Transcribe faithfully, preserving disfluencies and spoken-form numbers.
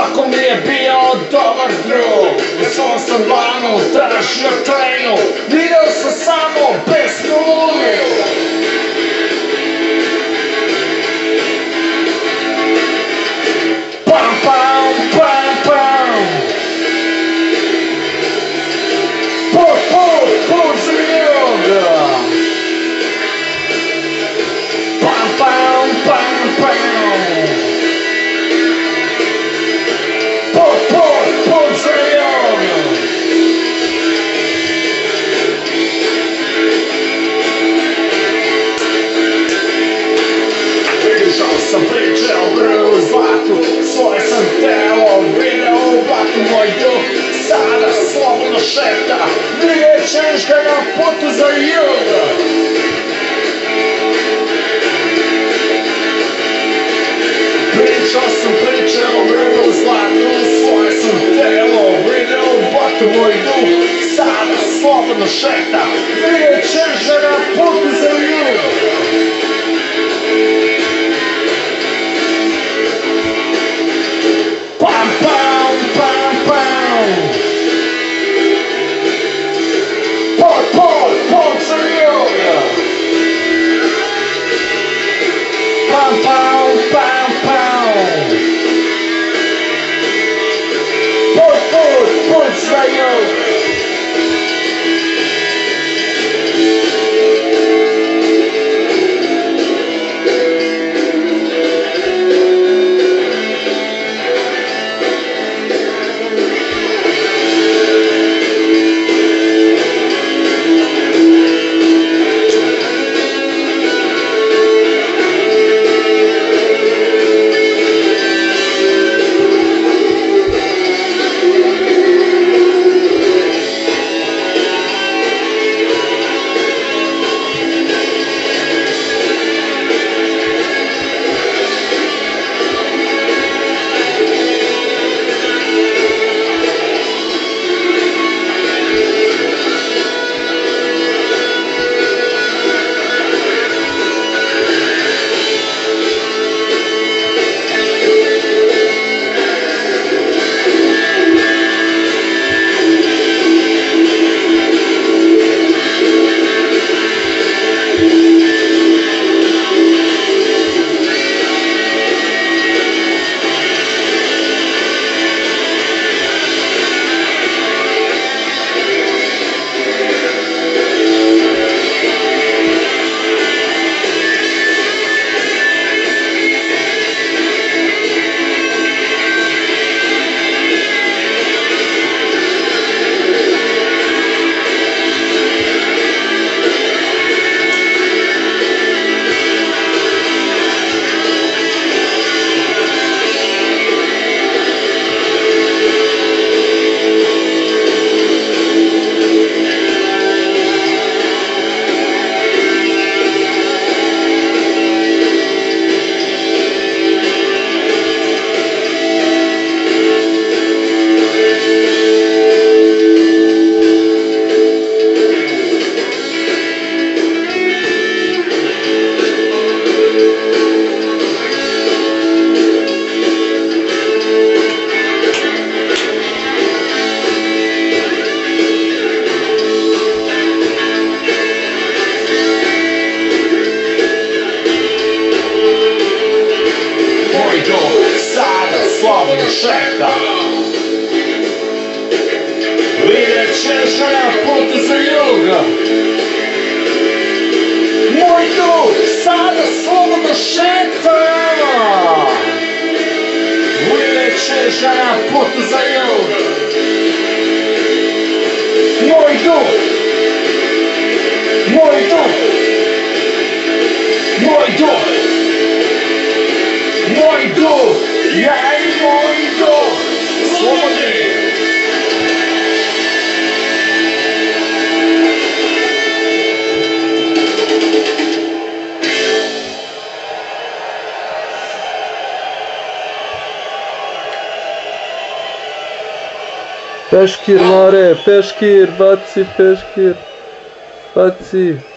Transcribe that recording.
Svako mi je bio dobar drug. U svom sam lanu tražio trenu. Video sam samo besnu lunu. Pam pam pam pam. Put put put zvijoga. Pam pam pam pam. Put put put zvijoga. Pričao sam priče o brvu i zlatu. Svoje sam telo video u blatu. Moj duh sada slobodno šeta. Vidjet ćeš ga na putu za jug. Pričao sam priče o brvu i zlatu. Svoje sam telo video u blatu. Moj duh sada slobodno šeta. Vidjet ćeš ga na putu za jug. Pam pam pam pam. Put put put zvijoga. Pam pam pam pam. Put put put zvijoga. Šeta. Vidjet ćeš ga na putu za jug. Moj duh sada slobodno šeta. Vidjet ćeš ga na putu za jug. Moj duh. Moj duh. Moj duh. Moj duh. Ja i moj duh. Slobodni. Peškir, More, peškir, baci peškir, baci.